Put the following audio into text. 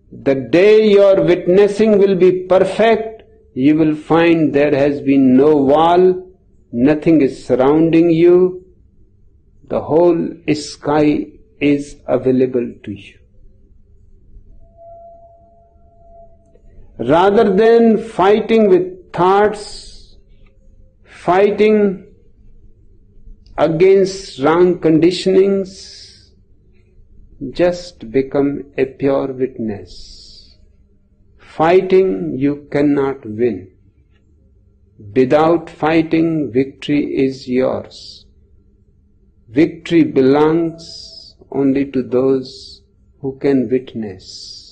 The day your witnessing will be perfect, you will find there has been no wall, nothing is surrounding you, the whole sky is available to you. Rather than fighting with thoughts, fighting against wrong conditionings, just become a pure witness. Fighting you cannot win. Without fighting, victory is yours. Victory belongs only to those who can witness.